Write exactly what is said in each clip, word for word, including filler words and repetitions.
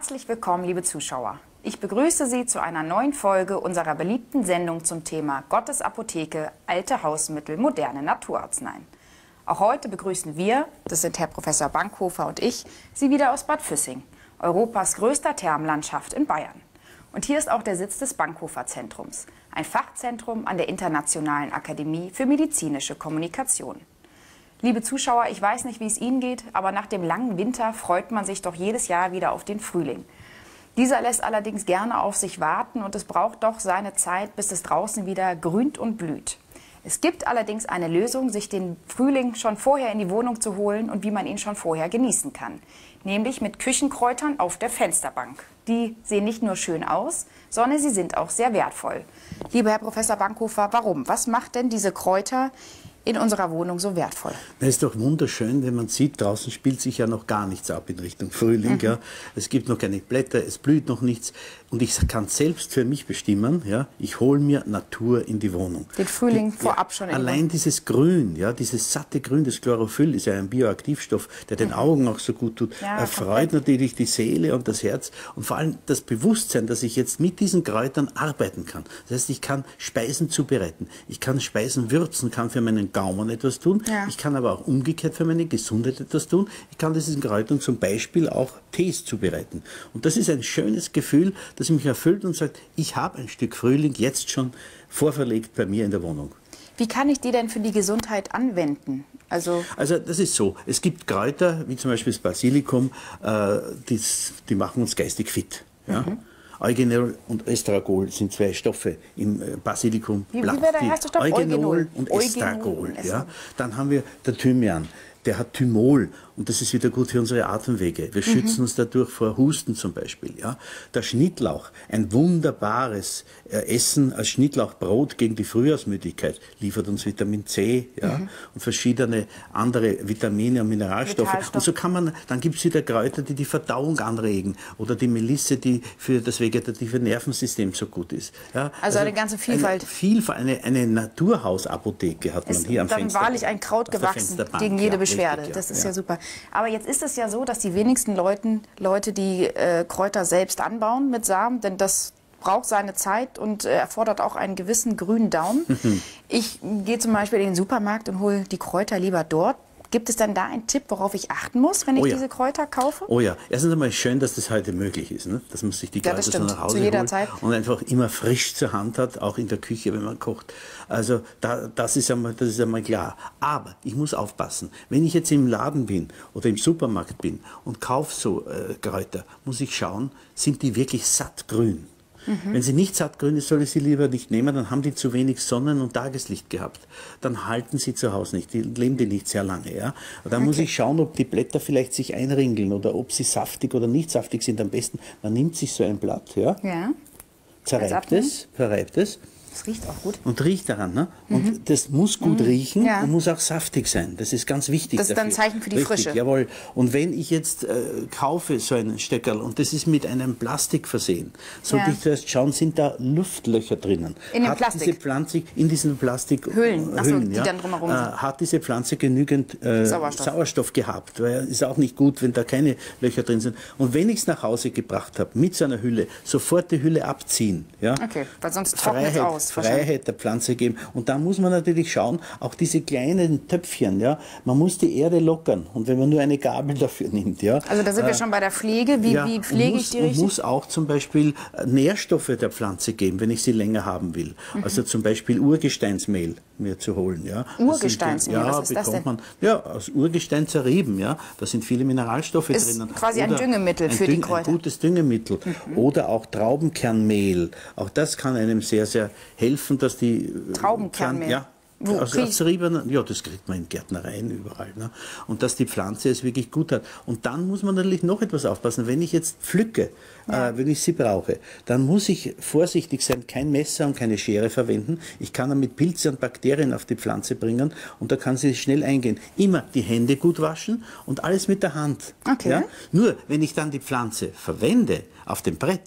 Herzlich willkommen, liebe Zuschauer. Ich begrüße Sie zu einer neuen Folge unserer beliebten Sendung zum Thema Gottes Apotheke, alte Hausmittel, moderne Naturarzneien. Auch heute begrüßen wir, das sind Herr Professor Bankhofer und ich, Sie wieder aus Bad Füssing, Europas größter Thermenlandschaft in Bayern. Und hier ist auch der Sitz des Bankhofer-Zentrums, ein Fachzentrum an der Internationalen Akademie für medizinische Kommunikation. Liebe Zuschauer, ich weiß nicht, wie es Ihnen geht, aber nach dem langen Winter freut man sich doch jedes Jahr wieder auf den Frühling. Dieser lässt allerdings gerne auf sich warten und es braucht doch seine Zeit, bis es draußen wieder grünt und blüht. Es gibt allerdings eine Lösung, sich den Frühling schon vorher in die Wohnung zu holen und wie man ihn schon vorher genießen kann. Nämlich mit Küchenkräutern auf der Fensterbank. Die sehen nicht nur schön aus, sondern sie sind auch sehr wertvoll. Lieber Herr Professor Bankhofer, warum? Was macht denn diese Kräuter in unserer Wohnung so wertvoll? Es ist doch wunderschön, wenn man sieht, draußen spielt sich ja noch gar nichts ab in Richtung Frühling. Mhm. Ja. Es gibt noch keine Blätter, es blüht noch nichts. Und ich kann selbst für mich bestimmen, ja, ich hole mir Natur in die Wohnung. Den Frühling die, vorab ja, schon. Allein dieses Grün, ja, dieses satte Grün, das Chlorophyll ist ja ein Bioaktivstoff, der den mhm. Augen auch so gut tut. Ja, erfreut natürlich die Seele und das Herz und vor allem das Bewusstsein, dass ich jetzt mit diesen Kräutern arbeiten kann. Das heißt, ich kann Speisen zubereiten, ich kann Speisen würzen, kann für meinen Gaumen etwas tun. Ja. Ich kann aber auch umgekehrt für meine Gesundheit etwas tun. Ich kann diesen Kräutern zum Beispiel auch Tees zubereiten. Und das ist ein schönes Gefühl, das mich erfüllt und sagt, ich habe ein Stück Frühling jetzt schon vorverlegt bei mir in der Wohnung. Wie kann ich die denn für die Gesundheit anwenden? Also, also das ist so, es gibt Kräuter, wie zum Beispiel das Basilikum, äh, die, die machen uns geistig fit. Ja? Mhm. Eugenol und Estragol sind zwei Stoffe im Basilikum. Wie, wie wäre der erste Stoff? Eugenol und Estragol. Ja. Dann haben wir der Thymian. Der hat Thymol und das ist wieder gut für unsere Atemwege. Wir schützen mhm. uns dadurch vor Husten zum Beispiel. Ja. Der Schnittlauch, ein wunderbares äh, Essen als Schnittlauchbrot gegen die Frühjahrsmüdigkeit, liefert uns Vitamin C ja, mhm. und verschiedene andere Vitamine und Mineralstoffe. Und so kann man, dann gibt es wieder Kräuter, die die Verdauung anregen oder die Melisse, die für das vegetative Nervensystem so gut ist. Ja. Also, also eine ganze Vielfalt. Eine, Vielfalt, eine, eine Naturhausapotheke hat man ist hier am dann Fenster. Dann wahrlich ein Kraut gewachsen gegen jede ja, Beschwerde. Richtig, ja. Das ist ja. ja super. Aber jetzt ist es ja so, dass die wenigsten Leuten, Leute die äh, Kräuter selbst anbauen mit Samen, denn das braucht seine Zeit und äh, erfordert auch einen gewissen grünen Daumen. Ich gehe zum Beispiel in den Supermarkt und hole die Kräuter lieber dort. Gibt es dann da einen Tipp, worauf ich achten muss, wenn ich oh ja. diese Kräuter kaufe? Oh ja, erstens einmal schön, dass das heute möglich ist, ne? Dass man sich die Kräuter ja, so nach Hause zu jeder holt Zeit. Und einfach immer frisch zur Hand hat, auch in der Küche, wenn man kocht. Also da, das, ist einmal, das ist einmal klar. Aber ich muss aufpassen, wenn ich jetzt im Laden bin oder im Supermarkt bin und kaufe so äh, Kräuter, muss ich schauen, sind die wirklich sattgrün? Mhm. Wenn sie nicht sattgrün ist, soll ich sie lieber nicht nehmen, dann haben die zu wenig Sonnen- und Tageslicht gehabt. Dann halten sie zu Hause nicht, die leben die nicht sehr lange. Ja? Dann okay. muss ich schauen, ob die Blätter vielleicht sich einringeln oder ob sie saftig oder nicht saftig sind. Am besten, man nimmt sich so ein Blatt, ja, ja. zerreibt es, verreibt es. Das riecht auch gut. Und riecht daran. Ne? Und mhm. das muss gut mhm. riechen ja. und muss auch saftig sein. Das ist ganz wichtig. Das ist dann ein Zeichen für die Richtig, Frische. Jawohl. Und wenn ich jetzt äh, kaufe so einen Steckerl und das ist mit einem Plastik versehen, sollte ja. ich zuerst schauen, sind da Luftlöcher drinnen. In dem hat Plastik? Diese Pflanze in diesen Plastikhüllen, Ach so, die ja, dann drumherum sind. Äh, hat diese Pflanze genügend äh, Sauerstoff. Sauerstoff gehabt? Weil es ist auch nicht gut, wenn da keine Löcher drin sind. Und wenn ich es nach Hause gebracht habe, mit so einer Hülle, sofort die Hülle abziehen. Ja? Okay, weil sonst trocknet es aus. Freiheit der Pflanze geben. Und da muss man natürlich schauen, auch diese kleinen Töpfchen, ja, man muss die Erde lockern. Und wenn man nur eine Gabel dafür nimmt, ja. Also da sind wir äh, schon bei der Pflege. Wie, ja, wie pflege muss, ich die richtig? Und muss auch zum Beispiel Nährstoffe der Pflanze geben, wenn ich sie länger haben will. Mhm. Also zum Beispiel Urgesteinsmehl mir zu holen, ja. Urgesteinsmehl, ja, was ist das denn? Man, ja, aus Urgestein zerrieben, ja. Da sind viele Mineralstoffe ist drinnen. Quasi Oder ein Düngemittel für ein Düng, die Kräuter. Ein gutes Düngemittel. Mhm. Oder auch Traubenkernmehl. Auch das kann einem sehr, sehr helfen, dass die Traubenkernmehl. Ja, Wo also aus Rieben, ja, das kriegt man in Gärtnereien überall. Ne? Und dass die Pflanze es wirklich gut hat. Und dann muss man natürlich noch etwas aufpassen. Wenn ich jetzt pflücke, ja. äh, wenn ich sie brauche, dann muss ich vorsichtig sein, kein Messer und keine Schere verwenden. Ich kann damit Pilze und Bakterien auf die Pflanze bringen und da kann sie schnell eingehen. Immer die Hände gut waschen und alles mit der Hand. Okay. Ja? Nur, wenn ich dann die Pflanze verwende auf dem Brett,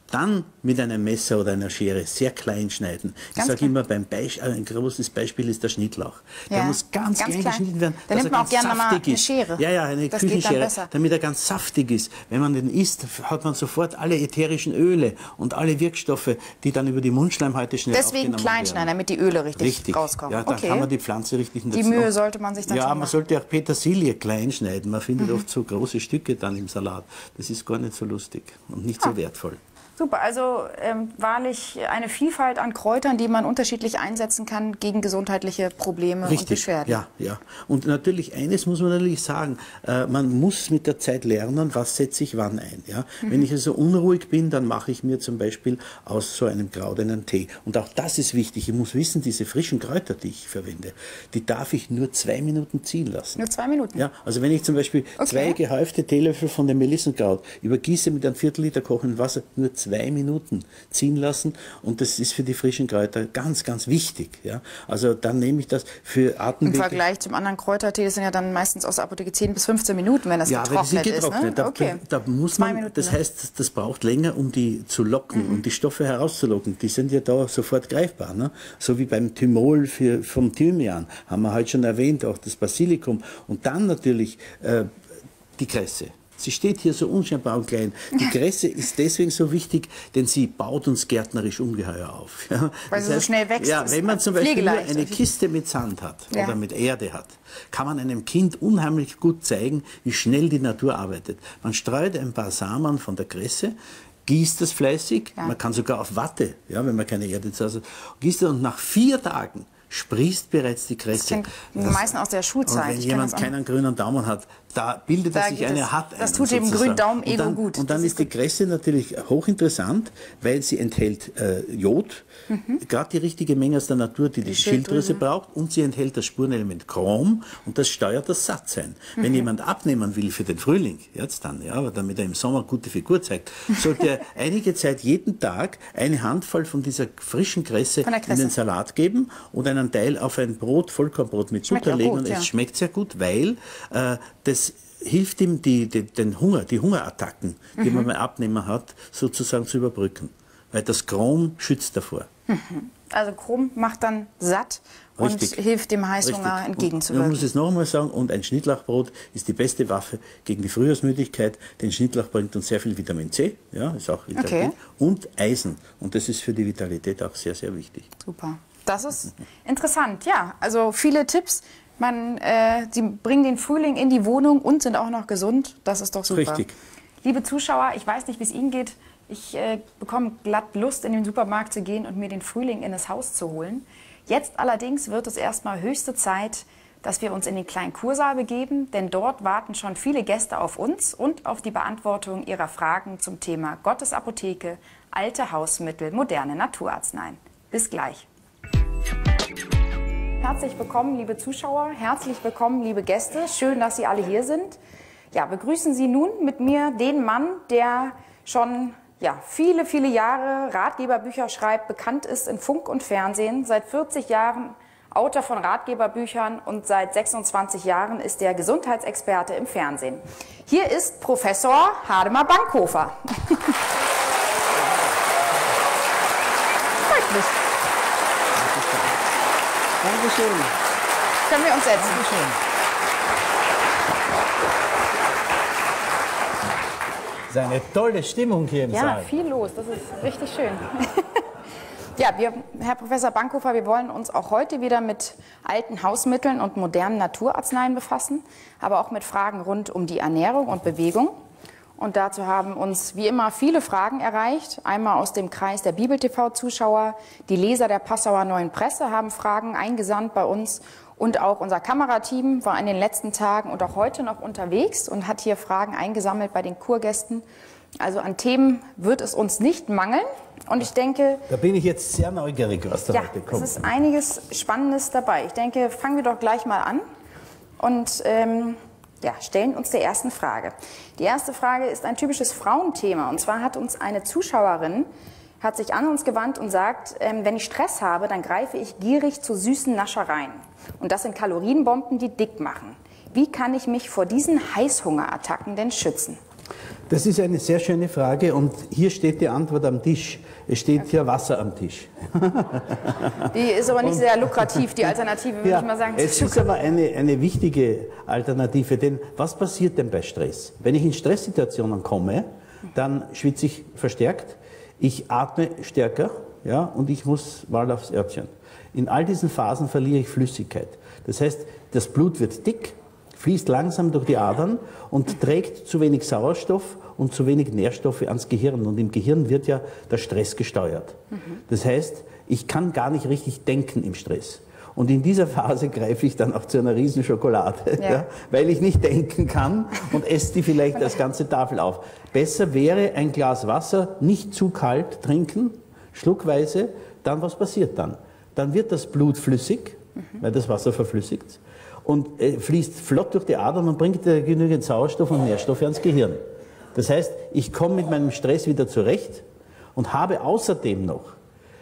Dann mit einem Messer oder einer Schere sehr klein schneiden. Ich sage immer, beim Beisch ein großes Beispiel ist der Schnittlauch. Der ja. muss ganz, ganz klein, klein geschnitten werden, da dass nimmt er man auch gerne mal eine Schere. Ja, ja, eine das Küchenschere, damit er ganz saftig ist. Wenn man den isst, hat man sofort alle ätherischen Öle und alle Wirkstoffe, die dann über die Mundschleimhäute schnell Deswegen klein schneiden, damit die Öle richtig, richtig. rauskommen. Ja, dann okay. kann man die Pflanze richtig in Die Mühe sollte man sich dann Ja, schon man machen. sollte auch Petersilie klein schneiden. Man findet mhm. oft so große Stücke dann im Salat. Das ist gar nicht so lustig und nicht ah. so wertvoll. Super, also ähm, wahrlich eine Vielfalt an Kräutern, die man unterschiedlich einsetzen kann gegen gesundheitliche Probleme Richtig, und Beschwerden. Ja, ja. Und natürlich, eines muss man natürlich sagen, äh, man muss mit der Zeit lernen, was setze ich wann ein. Ja? Mhm. Wenn ich also unruhig bin, dann mache ich mir zum Beispiel aus so einem Kraut einen Tee. Und auch das ist wichtig. Ich muss wissen, diese frischen Kräuter, die ich verwende, die darf ich nur zwei Minuten ziehen lassen. Nur zwei Minuten? Ja, also wenn ich zum Beispiel okay. zwei gehäufte Teelöffel von dem Melissenkraut übergieße mit einem Viertel Liter kochendem Wasser, nur zwei zwei Minuten ziehen lassen und das ist für die frischen Kräuter ganz, ganz wichtig. Ja? Also dann nehme ich das für Atemwege. Im Vergleich zum anderen Kräutertee, das sind ja dann meistens aus der Apotheke zehn bis fünfzehn Minuten, wenn das ja, getrocknet, getrocknet ist. Ne? Da, okay. da, da muss man, Minuten, das heißt, das braucht länger, um die zu locken mhm. und die Stoffe herauszulocken. Die sind ja da sofort greifbar. Ne? So wie beim Thymol für, vom Thymian, haben wir heute schon erwähnt, auch das Basilikum. Und dann natürlich äh, die Kresse. Sie steht hier so unscheinbar und klein. Die Kresse ist deswegen so wichtig, denn sie baut uns gärtnerisch ungeheuer auf. Ja? Weil sie so schnell wächst. Ja, wenn man zum Beispiel nur eine Kiste mit Sand hat ja. oder mit Erde hat, kann man einem Kind unheimlich gut zeigen, wie schnell die Natur arbeitet. Man streut ein paar Samen von der Kresse, gießt das fleißig, ja. man kann sogar auf Watte, ja, wenn man keine Erde zu Hause hat, gießt das und nach vier Tagen sprießt bereits die Kresse. Das das, meistens aus der Schulzeit. Und wenn jemand keinen grünen Daumen hat, da bildet da er sich eine Hatt ein. Das tut dem grünen Daumen-Ego gut. Und dann ist, ist die Kresse natürlich hochinteressant, weil sie enthält äh, Jod, mhm. gerade die richtige Menge aus der Natur, die die, die Schilddrüse braucht, und sie enthält das Spurenelement Chrom und das steuert das Sattsein. Mhm. Wenn jemand abnehmen will für den Frühling, jetzt dann, ja, damit er im Sommer gute Figur zeigt, sollte er einige Zeit jeden Tag eine Handvoll von dieser frischen Kresse, Kresse. in den Salat geben und einen Teil auf ein Brot, Vollkornbrot mit Zucker legen. Gut, und ja. es schmeckt sehr gut, weil äh, das hilft ihm, die, die, den Hunger, die Hungerattacken, die mhm. man beim Abnehmen hat, sozusagen zu überbrücken. Weil das Chrom schützt davor. Mhm. Also Chrom macht dann satt und Richtig. hilft dem Heißhunger Richtig. entgegenzuwirken. Man muss es noch einmal sagen, und ein Schnittlauchbrot ist die beste Waffe gegen die Frühjahrsmüdigkeit. Denn Schnittlauch bringt uns sehr viel Vitamin C, ja, ist auch okay. und Eisen. Und das ist für die Vitalität auch sehr, sehr wichtig. Super. Das ist interessant, ja. Also viele Tipps. Man, äh, Sie bringen den Frühling in die Wohnung und sind auch noch gesund. Das ist doch super. Richtig. Liebe Zuschauer, ich weiß nicht, wie es Ihnen geht. Ich äh, bekomme glatt Lust, in den Supermarkt zu gehen und mir den Frühling in das Haus zu holen. Jetzt allerdings wird es erstmal höchste Zeit, dass wir uns in den kleinen Kursaal begeben, denn dort warten schon viele Gäste auf uns und auf die Beantwortung ihrer Fragen zum Thema Gottes Apotheke, alte Hausmittel, moderne Naturarzneien. Bis gleich. Herzlich willkommen, liebe Zuschauer, herzlich willkommen, liebe Gäste. Schön, dass Sie alle hier sind. Ja, begrüßen Sie nun mit mir den Mann, der schon ja, viele, viele Jahre Ratgeberbücher schreibt, bekannt ist in Funk und Fernsehen, seit vierzig Jahren Autor von Ratgeberbüchern und seit sechsundzwanzig Jahren ist er Gesundheitsexperte im Fernsehen. Hier ist Professor Hademar Bankhofer. Freut mich. Dankeschön. Können wir uns setzen? Dankeschön. Das ist eine tolle Stimmung hier im ja, Saal. Ja, viel los. Das ist richtig schön. Ja, wir, Herr Professor Bankhofer, wir wollen uns auch heute wieder mit alten Hausmitteln und modernen Naturarzneien befassen, aber auch mit Fragen rund um die Ernährung und Bewegung. Und dazu haben uns wie immer viele Fragen erreicht. Einmal aus dem Kreis der Bibel-T V-Zuschauer. Die Leser der Passauer Neuen Presse haben Fragen eingesandt bei uns. Und auch unser Kamerateam war in den letzten Tagen und auch heute noch unterwegs und hat hier Fragen eingesammelt bei den Kurgästen. Also an Themen wird es uns nicht mangeln. Und ich denke... Da bin ich jetzt sehr neugierig, was da ja, heute kommt. Es ist einiges Spannendes dabei. Ich denke, fangen wir doch gleich mal an. Und... Ähm, Ja, stellen uns der ersten Frage. Die erste Frage ist ein typisches Frauenthema. Und zwar hat uns eine Zuschauerin, hat sich an uns gewandt und sagt, ähm, wenn ich Stress habe, dann greife ich gierig zu süßen Naschereien. Und das sind Kalorienbomben, die dick machen. Wie kann ich mich vor diesen Heißhungerattacken denn schützen? Das ist eine sehr schöne Frage und hier steht die Antwort am Tisch. Es steht okay. hier Wasser am Tisch. Die ist aber nicht und, sehr lukrativ, die Alternative, würde ja, ich mal sagen. Es ist aber eine, eine wichtige Alternative, denn was passiert denn bei Stress? Wenn ich in Stresssituationen komme, dann schwitze ich verstärkt, ich atme stärker, ja, und ich muss mal aufs Örtchen. In all diesen Phasen verliere ich Flüssigkeit. Das heißt, das Blut wird dick, fließt langsam durch die Adern und trägt zu wenig Sauerstoff und zu wenig Nährstoffe ans Gehirn. Und im Gehirn wird ja der Stress gesteuert. Das heißt, ich kann gar nicht richtig denken im Stress. Und in dieser Phase greife ich dann auch zu einer riesen Schokolade, ja. Ja, weil ich nicht denken kann und esse die vielleicht als ganze Tafel auf. Besser wäre ein Glas Wasser, nicht zu kalt trinken, schluckweise. Dann, was passiert dann? Dann wird das Blut flüssig, mhm. weil das Wasser verflüssigt, und äh, fließt flott durch die Adern und bringt äh, genügend Sauerstoff und Nährstoffe ans Gehirn. Das heißt, ich komme mit meinem Stress wieder zurecht und habe außerdem noch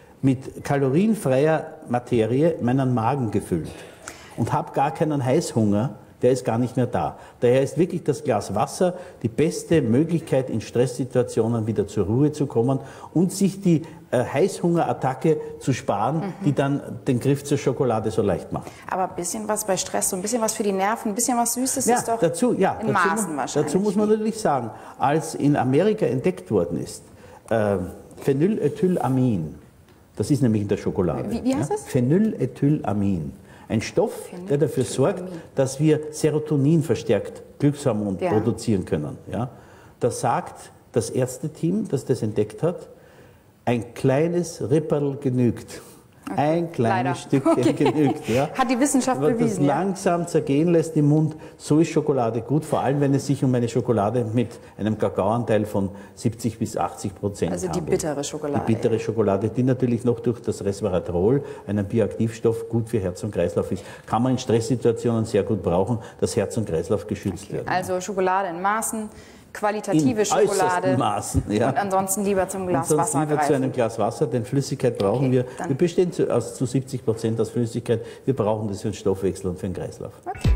mit kalorienfreier Materie meinen Magen gefüllt und habe gar keinen Heißhunger, der ist gar nicht mehr da. Daher ist wirklich das Glas Wasser die beste Möglichkeit, in Stresssituationen wieder zur Ruhe zu kommen und sich die äh, Heißhungerattacke zu sparen, mhm. die dann den Griff zur Schokolade so leicht macht. Aber ein bisschen was bei Stress, so ein bisschen was für die Nerven, ein bisschen was Süßes ja, ist doch dazu, ja, in dazu, Maßen wahrscheinlich. Dazu muss man natürlich sagen, als in Amerika entdeckt worden ist, äh, Phenylethylamin, das ist nämlich in der Schokolade. Wie, wie heißt das? Ja? Phenylethylamin. Ein Stoff, der dafür sorgt, dass wir Serotonin verstärkt Glückshormon ja. produzieren können. Ja? Da sagt das Ärzteteam, das das entdeckt hat, ein kleines Ripperl genügt. Okay. Ein kleines Leider. Stückchen okay. genügt. Ja? Hat die Wissenschaft Aber bewiesen. Das langsam ja. zergehen lässt im Mund, so ist Schokolade gut, vor allem wenn es sich um eine Schokolade mit einem Kakaoanteil von siebzig bis achtzig Prozent handelt. Also die bittere Schokolade. Die bittere Schokolade, die natürlich noch durch das Resveratrol, einen Bioaktivstoff, gut für Herz und Kreislauf ist, kann man in Stresssituationen sehr gut brauchen, dass Herz und Kreislauf geschützt okay. werden. Also Schokolade in Maßen, qualitative in Schokolade Maßen, ja. und ansonsten lieber zum Glas und Wasser lieber greifen. zu einem Glas Wasser, denn Flüssigkeit brauchen okay, wir. Wir bestehen zu, aus, zu siebzig Prozent aus Flüssigkeit. Wir brauchen das für den Stoffwechsel und für den Kreislauf. Okay.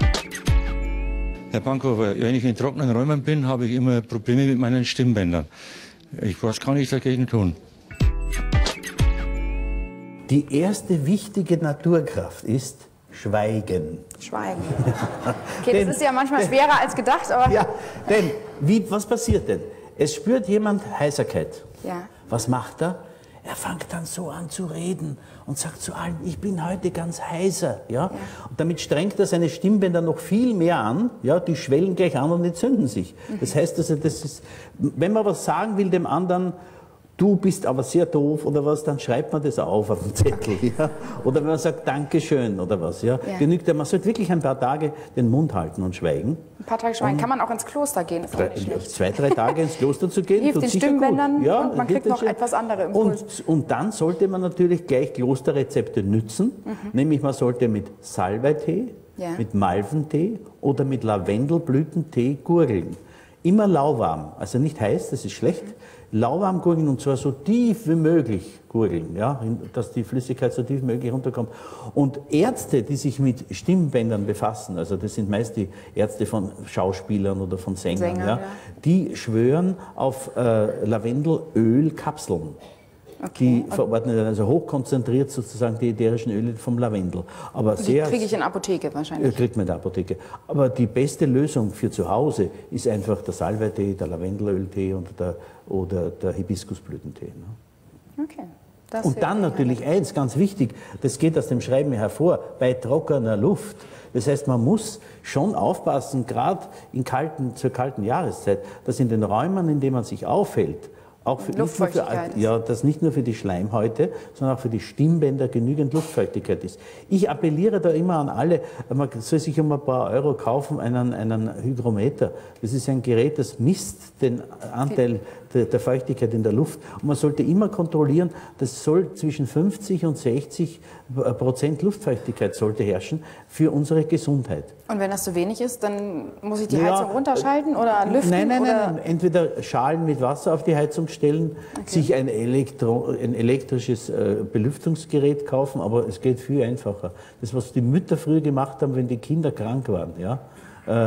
Herr Bankhofer, wenn ich in trockenen Räumen bin, habe ich immer Probleme mit meinen Stimmbändern. Ich, was kann ich dagegen tun? Die erste wichtige Naturkraft ist Schweigen. Schweigen. Okay, denn, das ist ja manchmal schwerer als gedacht, aber... Ja, denn wie, was passiert denn? Es spürt jemand Heiserkeit. Ja. Was macht er? Er fängt dann so an zu reden und sagt zu allen, ich bin heute ganz heiser. Ja? Ja. Und damit strengt er seine Stimmbänder noch viel mehr an. Ja? Die schwellen gleich an und entzünden sich. Mhm. Das heißt, also, das ist, wenn man was sagen will dem anderen, du bist aber sehr doof oder was, dann schreibt man das auf auf dem Zettel. Okay. Ja? Oder wenn man sagt Dankeschön oder was. Ja? Ja. Genügt ja, man sollte wirklich ein paar Tage den Mund halten und schweigen. Ein paar Tage schweigen. Und kann man auch ins Kloster gehen? Ist drei, zwei, drei Tage ins Kloster zu gehen, hilft tut den sicher Stimmbändern gut. Ja, und man kriegt noch etwas andere Impulse. Und, und dann sollte man natürlich gleich Klosterrezepte nützen. Mhm. Nämlich man sollte mit Salbeitee, ja. mit Malventee oder mit Lavendelblütentee gurgeln. Immer lauwarm, also nicht heiß, das ist schlecht. Mhm. Lauwarm gurgeln und zwar so tief wie möglich gurgeln, ja, dass die Flüssigkeit so tief wie möglich runterkommt. Und Ärzte, die sich mit Stimmbändern befassen, also das sind meist die Ärzte von Schauspielern oder von Sängern, Sänger, ja, ja. die schwören auf äh, Lavendelölkapseln. Okay. Die verordnen dann also hochkonzentriert sozusagen die ätherischen Öle vom Lavendel. Aber die kriege ich in der Apotheke wahrscheinlich. Kriegt man in der Apotheke. Aber die beste Lösung für zu Hause ist einfach der Salbeitee, der Lavendelöltee und der, oder der Hibiskusblütentee. Ne? Okay. Das und dann natürlich eins, ganz wichtig, das geht aus dem Schreiben hervor, bei trockener Luft. Das heißt, man muss schon aufpassen, gerade in kalten, zur kalten Jahreszeit, dass in den Räumen, in denen man sich aufhält, auch für, nicht nur für, ja, dass nicht nur für die Schleimhäute, sondern auch für die Stimmbänder genügend Luftfeuchtigkeit ist. Ich appelliere da immer an alle, man soll sich um ein paar Euro kaufen, einen, einen Hygrometer. Das ist ein Gerät, das misst den Anteil der, der Feuchtigkeit in der Luft. Und man sollte immer kontrollieren, das soll zwischen fünfzig und sechzig Prozent Luftfeuchtigkeit sollte herrschen für unsere Gesundheit. Und wenn das zu wenig ist, dann muss ich die ja, Heizung runterschalten oder lüften? Nein, nein, oder? nein, nein. Entweder Schalen mit Wasser auf die Heizung stellen, okay. sich ein, Elektro, ein elektrisches äh, Belüftungsgerät kaufen, aber es geht viel einfacher. Das, was die Mütter früher gemacht haben, wenn die Kinder krank waren, ja, äh,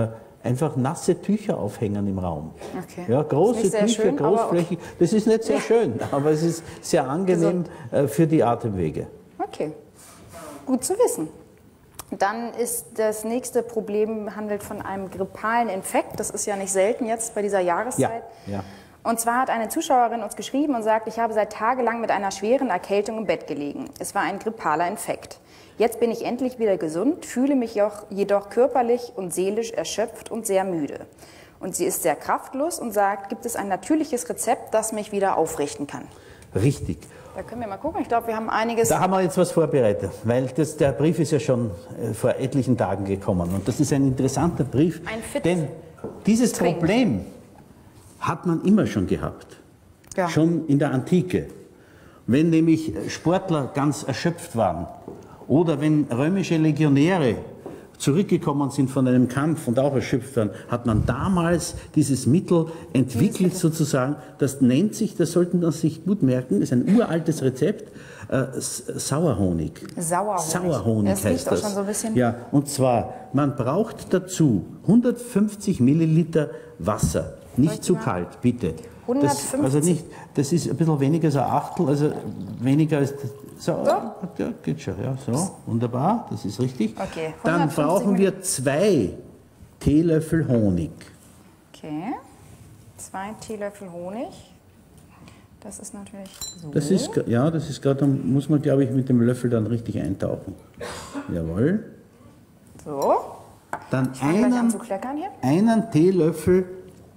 einfach nasse Tücher aufhängen im Raum. Okay. Ja, große Tücher, schön, großflächig. Okay. Das ist nicht sehr schön, aber es ist sehr angenehm äh, für die Atemwege. Okay, gut zu wissen. Dann ist das nächste Problem, handelt von einem grippalen Infekt. Das ist ja nicht selten jetzt bei dieser Jahreszeit. Ja, ja. Und zwar hat eine Zuschauerin uns geschrieben und sagt, ich habe seit tagelang mit einer schweren Erkältung im Bett gelegen. Es war ein grippaler Infekt. Jetzt bin ich endlich wieder gesund, fühle mich jedoch körperlich und seelisch erschöpft und sehr müde. Und sie ist sehr kraftlos und sagt, gibt es ein natürliches Rezept, das mich wieder aufrichten kann? Richtig. Da können wir mal gucken. Ich glaube, wir haben einiges... Da haben wir jetzt was vorbereitet, weil das, der Brief ist ja schon äh, vor etlichen Tagen gekommen. Und das ist ein interessanter Brief, ein Fit denn dieses Trink. Problem hat man immer schon gehabt, ja. schon in der Antike. Wenn nämlich Sportler ganz erschöpft waren oder wenn römische Legionäre zurückgekommen sind von einem Kampf und auch erschöpft waren, hat man damals dieses Mittel entwickelt dieses sozusagen. Das nennt sich, das sollten wir sich gut merken, ist ein uraltes Rezept, äh, Sauerhonig. Sauerhonig. Sauerhonig das heißt riecht das. Auch schon so ein bisschen. Ja, und zwar, man braucht dazu hundertfünfzig Milliliter Wasser. Nicht zu kalt, bitte. hundertfünfzig? Das, also nicht, das ist ein bisschen weniger als ein Achtel, also weniger als... So, ja, geht schon, ja, so, wunderbar, das ist richtig. Okay, dann brauchen wir zwei Teelöffel Honig. Okay, zwei Teelöffel Honig. Das ist natürlich so. Das ist, ja, das ist gerade, dann muss man, glaube ich, mit dem Löffel dann richtig eintauchen. Jawohl. So. Dann ich fange gleich an zu einen, kleckern hier. einen Teelöffel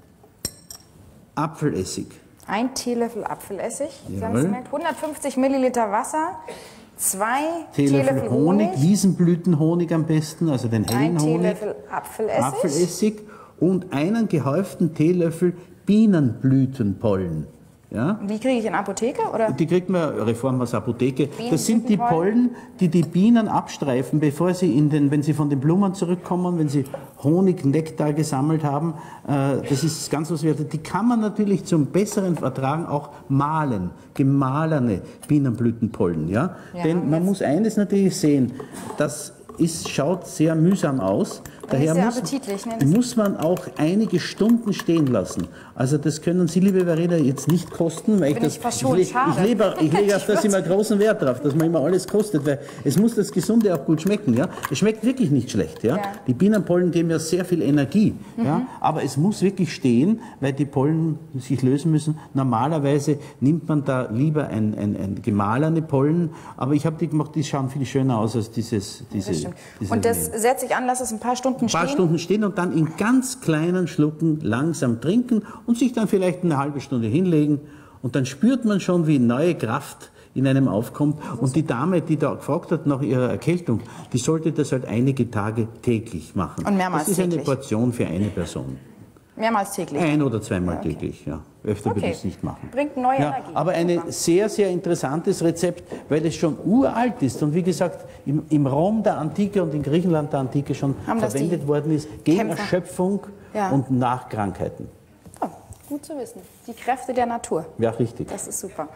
Apfelessig. Ein Teelöffel Apfelessig. Sie haben es Jawohl. gemerkt. hundertfünfzig Milliliter Wasser, zwei Teelöffel, Teelöffel Honig, Honig, Wiesenblütenhonig am besten, also den hellen ein Honig. Teelöffel Apfelessig. Apfelessig und einen gehäuften Teelöffel Bienenblütenpollen. Ja? Die kriege ich in der Apotheke, oder? Die kriegt man Reform aus Apotheke. Das sind die Pollen, die die Bienen abstreifen, bevor sie in den, wenn sie von den Blumen zurückkommen, wenn sie Honig, Nektar gesammelt haben. Äh, das ist ganz was Wertes. Die kann man natürlich zum besseren Vertragen auch mahlen, gemahlene Bienenblütenpollen. Ja? Ja, Denn man muss eines natürlich sehen, das ist, schaut sehr mühsam aus. Daher sehr muss, appetitlich, ne? muss man auch einige Stunden stehen lassen. Also das können Sie, liebe Verena, jetzt nicht kosten, weil ich Bin das, ich verschont, ich, schade. ich lebe, ich lege auf das immer großen Wert drauf, dass man immer alles kostet, weil es muss das Gesunde auch gut schmecken. Ja? Es schmeckt wirklich nicht schlecht. Ja? Ja. Die Bienenpollen geben ja sehr viel Energie, Mhm. ja? Aber es muss wirklich stehen, weil die Pollen sich lösen müssen. Normalerweise nimmt man da lieber ein, ein, ein gemahlene Pollen, aber ich habe die gemacht, die schauen viel schöner aus als dieses. Diese, Das diese Und das setze ich an, lasse es ein paar Stunden ein paar stehen. Stunden stehen und dann in ganz kleinen Schlucken langsam trinken und sich dann vielleicht eine halbe Stunde hinlegen und dann spürt man schon, wie neue Kraft in einem aufkommt. Und die Dame, die da gefragt hat nach ihrer Erkältung, die sollte das halt einige Tage täglich machen. Und mehrmals Das ist eine täglich? Portion für eine Person. Mehrmals täglich. Ein oder zweimal Ja, okay. täglich, ja. Öfter würde Okay. ich es nicht machen. Bringt neue Ja, Energie. aber ein Super. sehr, sehr interessantes Rezept, weil es schon uralt ist und wie gesagt im, im Rom der Antike und in Griechenland der Antike schon Haben das verwendet die worden ist gegen Kämpfer? Erschöpfung Ja. und nach Krankheiten. Oh, gut zu wissen. Die Kräfte der Natur. Ja, richtig. Das ist super.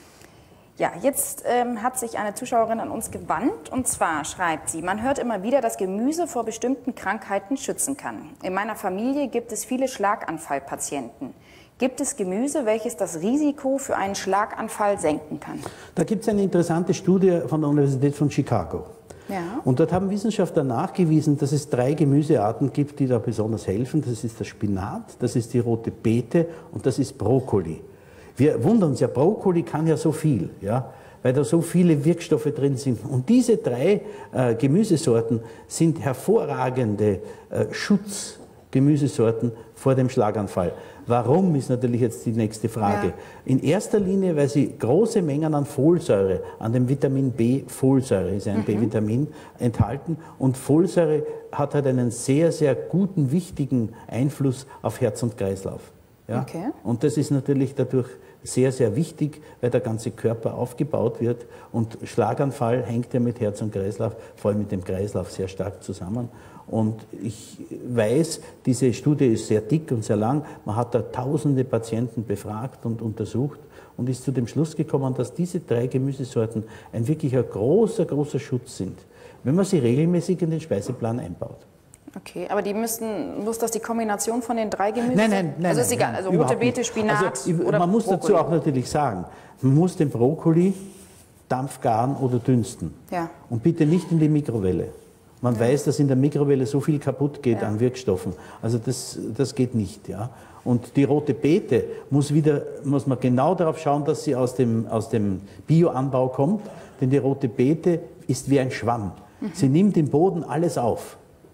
Ja, jetzt ähm, hat sich eine Zuschauerin an uns gewandt und zwar schreibt sie, man hört immer wieder, dass Gemüse vor bestimmten Krankheiten schützen kann. In meiner Familie gibt es viele Schlaganfallpatienten. Gibt es Gemüse, welches das Risiko für einen Schlaganfall senken kann? Da gibt es eine interessante Studie von der Universität von Chicago. Ja. Und dort haben Wissenschaftler nachgewiesen, dass es drei Gemüsearten gibt, die da besonders helfen. Das ist der Spinat, das ist die rote Beete und das ist Brokkoli. Wir wundern uns ja, Brokkoli kann ja so viel, ja, weil da so viele Wirkstoffe drin sind. Und diese drei äh, Gemüsesorten sind hervorragende äh, Schutzgemüsesorten vor dem Schlaganfall. Warum, ist natürlich jetzt die nächste Frage. Ja. In erster Linie, weil sie große Mengen an Folsäure, an dem Vitamin B, Folsäure ist ein mhm. B-Vitamin, enthalten. Und Folsäure hat halt einen sehr, sehr guten, wichtigen Einfluss auf Herz und Kreislauf. Ja? Okay. Und das ist natürlich dadurch sehr, sehr wichtig, weil der ganze Körper aufgebaut wird. Und Schlaganfall hängt ja mit Herz und Kreislauf, vor allem mit dem Kreislauf, sehr stark zusammen. Und ich weiß, diese Studie ist sehr dick und sehr lang. Man hat da tausende Patienten befragt und untersucht und ist zu dem Schluss gekommen, dass diese drei Gemüsesorten ein wirklich ein großer, großer Schutz sind, wenn man sie regelmäßig in den Speiseplan einbaut. Okay, aber die müssten, muss das die Kombination von den drei Gemüsen Nein, sein? nein, nein. Also ist nein, egal, nein, also rote Beete, nicht. Spinat also, ich, oder Man muss Brokkoli. dazu auch natürlich sagen, man muss den Brokkoli dampfgaren oder dünsten. Ja. Und bitte nicht in die Mikrowelle. Man ja. weiß, dass in der Mikrowelle so viel kaputt geht ja. an Wirkstoffen. Also das, das geht nicht. Ja. Und die rote Beete muss, wieder, muss man genau darauf schauen, dass sie aus dem, aus dem Bioanbau kommt. Denn die rote Beete ist wie ein Schwamm. Mhm. Sie nimmt im Boden alles auf.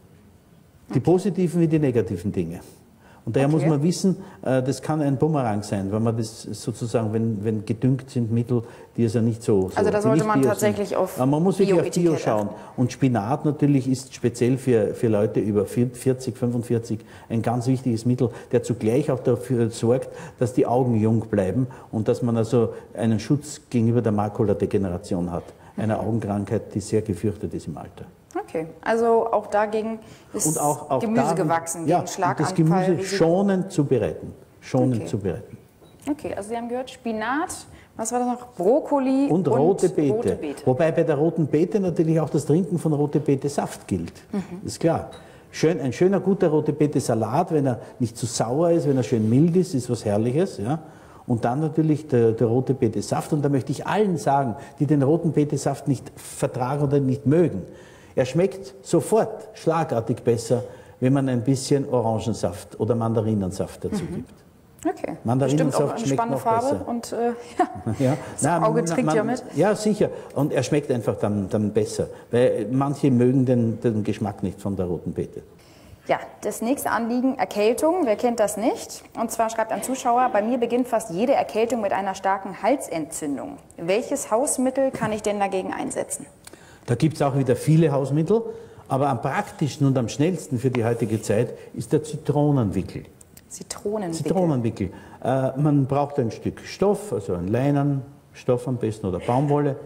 Die positiven wie die negativen Dinge. Und daher okay. muss man wissen, das kann ein Bumerang sein, wenn man das sozusagen, wenn, wenn gedüngt sind Mittel, die es ja nicht so, so also da sollte man tatsächlich sind. auf Man muss wirklich auf Bio schauen. achten. Und Spinat natürlich ist speziell für, für Leute über vierzig, fünfundvierzig ein ganz wichtiges Mittel, der zugleich auch dafür sorgt, dass die Augen jung bleiben und dass man also einen Schutz gegenüber der Makuladegeneration hat. Eine Augenkrankheit, die sehr gefürchtet ist im Alter. Okay, also auch dagegen ist und auch, auch Gemüse darin, gewachsen, ja, gegen Schlaganfall. Das Gemüse Risiko. schonend zubereiten. Schonend okay. zubereiten. Okay, also Sie haben gehört, Spinat, was war das noch? Brokkoli und, und rote, Beete. rote Beete. Wobei bei der roten Beete natürlich auch das Trinken von rote Beete Saft gilt. Mhm. Ist klar. Schön, ein schöner, guter rote Beete Salat, wenn er nicht zu sauer ist, wenn er schön mild ist, ist was Herrliches. Ja? Und dann natürlich der, der rote Beete Saft. Und da möchte ich allen sagen, die den roten Beete Saft nicht vertragen oder nicht mögen, er schmeckt sofort schlagartig besser, wenn man ein bisschen Orangensaft oder Mandarinensaft dazu mhm. gibt. Okay, Mandarinensaft bestimmt auch eine schmeckt spannende noch Farbe besser. Und äh, ja, ja. das Nein, Auge trinkt man, ja mit. Ja, sicher. Und er schmeckt einfach dann, dann besser, weil manche mögen den, den Geschmack nicht von der roten Beete. Ja, das nächste Anliegen, Erkältung, wer kennt das nicht? Und zwar schreibt ein Zuschauer, bei mir beginnt fast jede Erkältung mit einer starken Halsentzündung. Welches Hausmittel kann ich denn dagegen einsetzen? Da gibt es auch wieder viele Hausmittel, aber am praktischsten und am schnellsten für die heutige Zeit ist der Zitronenwickel. Zitronenwickel? Zitronenwickel. Äh, man braucht ein Stück Stoff, also einen Leinenstoff am besten oder Baumwolle,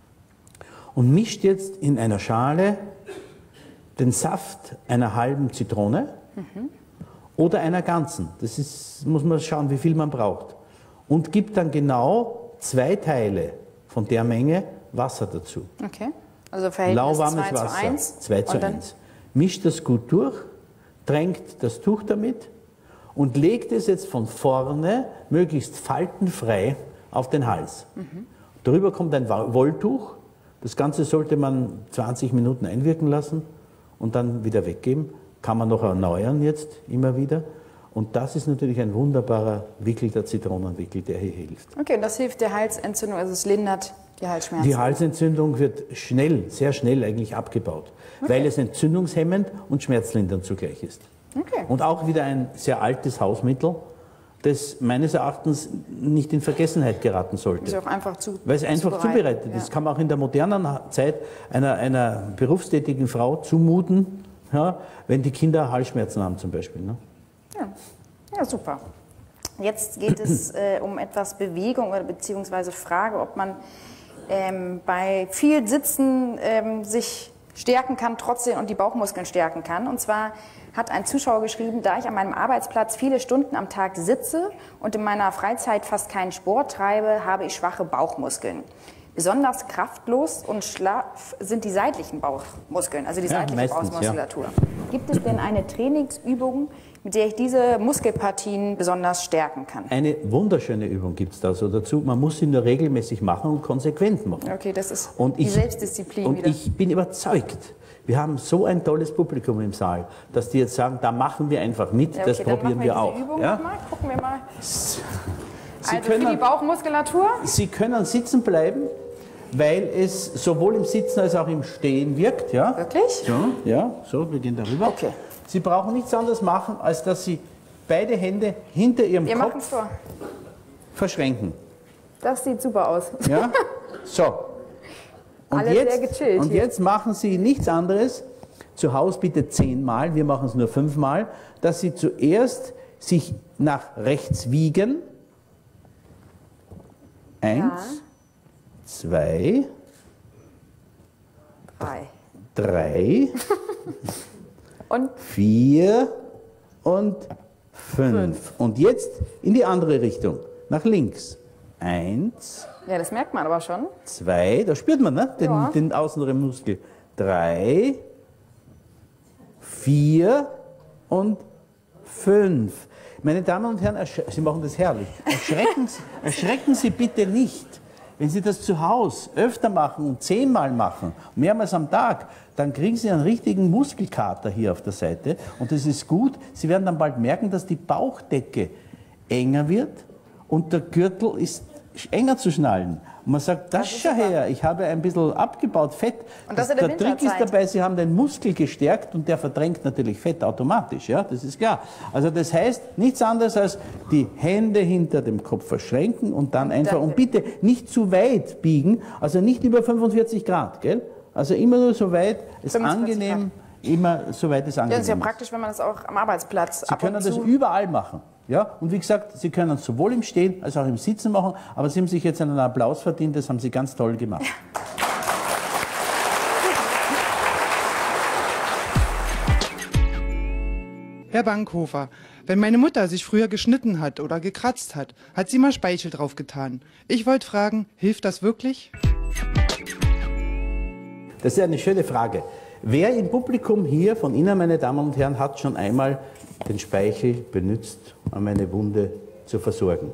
und mischt jetzt in einer Schale den Saft einer halben Zitrone mhm. oder einer ganzen. Das ist, muss man schauen, wie viel man braucht. Und gibt dann genau zwei Teile von der Menge Wasser dazu. Okay. Also Verhältnis lauwarmes zwei Wasser, zu eins. zwei zu eins. Mischt das gut durch, tränkt das Tuch damit und legt es jetzt von vorne, möglichst faltenfrei, auf den Hals. Mhm. Darüber kommt ein Wolltuch. Das Ganze sollte man zwanzig Minuten einwirken lassen und dann wieder weggeben. Kann man noch erneuern jetzt immer wieder. Und das ist natürlich ein wunderbarer Wickel, der Zitronenwickel, der hier hilft. Okay, und das hilft der Halsentzündung, also es lindert die Halsschmerzen. Die Halsentzündung wird schnell, sehr schnell eigentlich abgebaut, okay. weil es entzündungshemmend und schmerzlindernd zugleich ist. Okay. Und auch wieder ein sehr altes Hausmittel, das meines Erachtens nicht in Vergessenheit geraten sollte. Ist auch einfach zu, weil es einfach zubereitet ist. Ja. Das kann man auch in der modernen Zeit einer, einer berufstätigen Frau zumuten, ja, wenn die Kinder Halsschmerzen haben zum Beispiel. Ne? Ja. Ja, super. Jetzt geht es äh, um etwas Bewegung oder beziehungsweise Frage, ob man ähm, bei viel Sitzen ähm, sich stärken kann trotzdem und die Bauchmuskeln stärken kann. Und zwar hat ein Zuschauer geschrieben, da ich an meinem Arbeitsplatz viele Stunden am Tag sitze und in meiner Freizeit fast keinen Sport treibe, habe ich schwache Bauchmuskeln. Besonders kraftlos und schlaff sind die seitlichen Bauchmuskeln, also die ja, seitliche meistens, Bauchmuskulatur. Ja. Gibt es denn eine Trainingsübung, mit der ich diese Muskelpartien besonders stärken kann? Eine wunderschöne Übung gibt es da so dazu. Man muss sie nur regelmäßig machen und konsequent machen. Okay, das ist und die ich, Selbstdisziplin und wieder. Und ich bin überzeugt, wir haben so ein tolles Publikum im Saal, dass die jetzt sagen, da machen wir einfach mit, ja, okay, das probieren wir, wir auch. Übung ja? mal. Gucken wir mal. Sie also können, für die Bauchmuskulatur? Sie können sitzen bleiben, weil es sowohl im Sitzen als auch im Stehen wirkt. Ja? Wirklich? So, ja, so, wir gehen darüber. Okay. Sie brauchen nichts anderes machen, als dass Sie beide Hände hinter Ihrem wir Kopf vor. verschränken. Das sieht super aus. Ja, so. Und, Alle jetzt, sehr gechillt und hier. jetzt machen Sie nichts anderes, zu Hause bitte zehnmal, wir machen es nur fünfmal, dass Sie zuerst sich nach rechts wiegen. Eins, ja. zwei, drei, drei und vier und fünf. fünf. Und jetzt in die andere Richtung, nach links. Eins. Ja, das merkt man aber schon. Zwei, da spürt man, ne? Den, ja. den außeneren Muskel. Drei, vier und fünf. Meine Damen und Herren, Sie machen das herrlich. Erschrecken Sie, erschrecken Sie bitte nicht. Wenn Sie das zu Hause öfter machen und zehnmal machen, mehrmals am Tag, dann kriegen Sie einen richtigen Muskelkater hier auf der Seite. Und das ist gut. Sie werden dann bald merken, dass die Bauchdecke enger wird und der Gürtel ist enger zu schnallen. Und man sagt, das, das schau her, ich habe ein bisschen abgebaut, Fett. Und das das, in der, der Trick ist dabei, Sie haben den Muskel gestärkt und der verdrängt natürlich Fett automatisch, ja, das ist klar. Also das heißt nichts anderes als die Hände hinter dem Kopf verschränken und dann einfach, und bitte nicht zu weit biegen, also nicht über fünfundvierzig Grad, gell? Also immer nur so weit, ist angenehm, Grad. Immer so weit ist angenehm. Ja, das ist ja praktisch, wenn man das auch am Arbeitsplatz Sie können das überall machen. Ja, und wie gesagt, Sie können es sowohl im Stehen als auch im Sitzen machen, aber Sie haben sich jetzt einen Applaus verdient, das haben Sie ganz toll gemacht. Herr Bankhofer, wenn meine Mutter sich früher geschnitten hat oder gekratzt hat, hat sie mal Speichel drauf getan. Ich wollte fragen, hilft das wirklich? Das ist eine schöne Frage. Wer im Publikum hier von Ihnen, meine Damen und Herren, hat schon einmal den Speichel benutzt, um eine Wunde zu versorgen?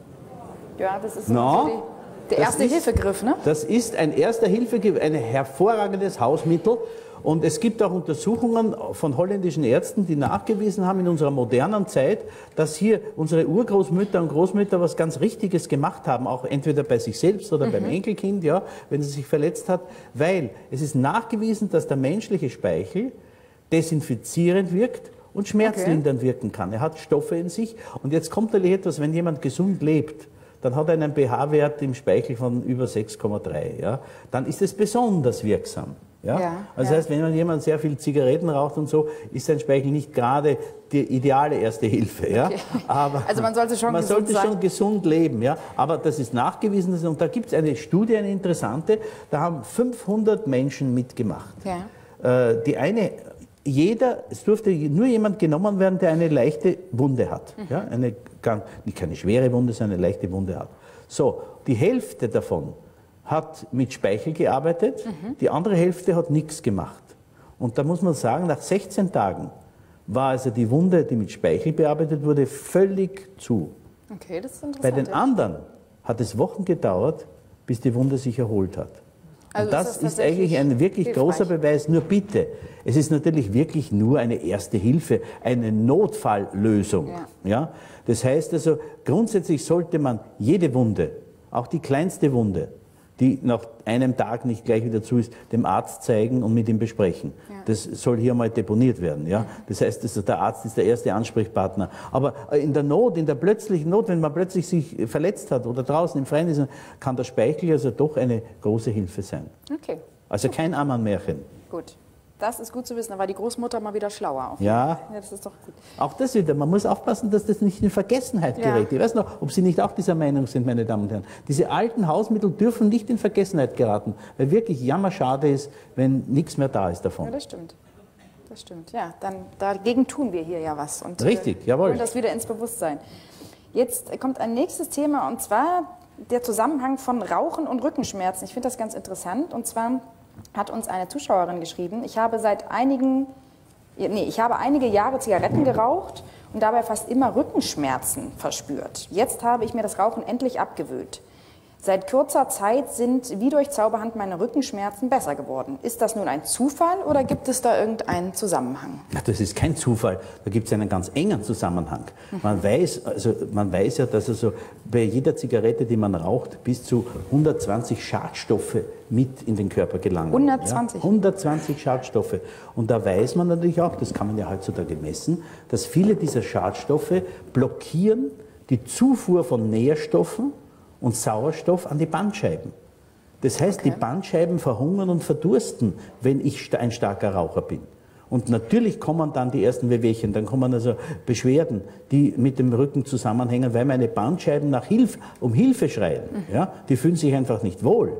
Ja, das ist no, so der erste ist, Hilfegriff, ne? Das ist ein erster Hilfegriff, ein hervorragendes Hausmittel. Und es gibt auch Untersuchungen von holländischen Ärzten, die nachgewiesen haben in unserer modernen Zeit, dass hier unsere Urgroßmütter und Großmütter was ganz Richtiges gemacht haben, auch entweder bei sich selbst oder mhm. beim Enkelkind, ja, wenn sie sich verletzt hat, weil es ist nachgewiesen, dass der menschliche Speichel desinfizierend wirkt und schmerzlindernd okay. wirken kann. Er hat Stoffe in sich. Und jetzt kommt natürlich etwas, wenn jemand gesund lebt, dann hat er einen pH-Wert im Speichel von über sechs Komma drei. Ja? Dann ist es besonders wirksam. Ja? Ja, also das ja. heißt, wenn jemand sehr viel Zigaretten raucht und so, ist sein Speichel nicht gerade die ideale erste Hilfe. Ja? Okay. Aber also man sollte schon, man gesund, sollte schon gesund leben. Ja? Aber das ist nachgewiesen. Und da gibt es eine Studie, eine interessante, da haben fünfhundert Menschen mitgemacht. Ja. Äh, die eine... Jeder, es durfte nur jemand genommen werden, der eine leichte Wunde hat. Mhm. Ja, eine, nicht keine schwere Wunde, sondern eine leichte Wunde hat. So, die Hälfte davon hat mit Speichel gearbeitet, mhm. die andere Hälfte hat nichts gemacht. Und da muss man sagen, nach sechzehn Tagen war also die Wunde, die mit Speichel bearbeitet wurde, völlig zu. Okay, das ist interessant. Bei den anderen hat es Wochen gedauert, bis die Wunde sich erholt hat. Also und das, ist, das ist eigentlich ein wirklich hilfreich. großer Beweis. Nur bitte, es ist natürlich wirklich nur eine erste Hilfe, eine Notfalllösung. Ja. Ja? Das heißt also, grundsätzlich sollte man jede Wunde, auch die kleinste Wunde, die nach einem Tag nicht gleich wieder zu ist, dem Arzt zeigen und mit ihm besprechen. Ja. Das soll hier mal deponiert werden. Ja? Das heißt, also der Arzt ist der erste Ansprechpartner. Aber in der Not, in der plötzlichen Not, wenn man plötzlich sich verletzt hat oder draußen im Freien ist, kann der Speichel also doch eine große Hilfe sein. Okay. Also kein Ammann-Märchen. Gut. Das ist gut zu wissen, da war die Großmutter mal wieder schlauer. Auch. Ja. Ja, das ist doch gut. Auch das wieder, man muss aufpassen, dass das nicht in Vergessenheit gerät. Ja. Ich weiß noch, ob Sie nicht auch dieser Meinung sind, meine Damen und Herren. Diese alten Hausmittel dürfen nicht in Vergessenheit geraten, weil wirklich jammerschade ist, wenn nichts mehr da ist davon. Ja, das stimmt. Das stimmt, ja. Dann, dagegen tun wir hier ja was. Und, Richtig, äh, jawohl. Und das wieder ins Bewusstsein. Jetzt kommt ein nächstes Thema, und zwar der Zusammenhang von Rauchen und Rückenschmerzen. Ich finde das ganz interessant, und zwar hat uns eine Zuschauerin geschrieben, ich habe seit einigen, nee, ich habe einige Jahre Zigaretten geraucht und dabei fast immer Rückenschmerzen verspürt. Jetzt habe ich mir das Rauchen endlich abgewöhnt. Seit kürzer Zeit sind wie durch Zauberhand meine Rückenschmerzen besser geworden. Ist das nun ein Zufall oder gibt es da irgendeinen Zusammenhang? Ja, das ist kein Zufall. Da gibt es einen ganz engen Zusammenhang. Mhm. Man weiß, also man weiß ja, dass also bei jeder Zigarette, die man raucht, bis zu hundertzwanzig Schadstoffe mit in den Körper gelangen. hundertzwanzig? Ja? hundertzwanzig Schadstoffe. Und da weiß man natürlich auch, das kann man ja heutzutage messen, dass viele dieser Schadstoffe blockieren die Zufuhr von Nährstoffen und Sauerstoff an die Bandscheiben. Das heißt, okay. die Bandscheiben verhungern und verdursten, wenn ich ein starker Raucher bin. Und natürlich kommen dann die ersten Wehwehchen, dann kommen also Beschwerden, die mit dem Rücken zusammenhängen, weil meine Bandscheiben nach Hilfe, um Hilfe schreien. Mhm. Ja? Die fühlen sich einfach nicht wohl.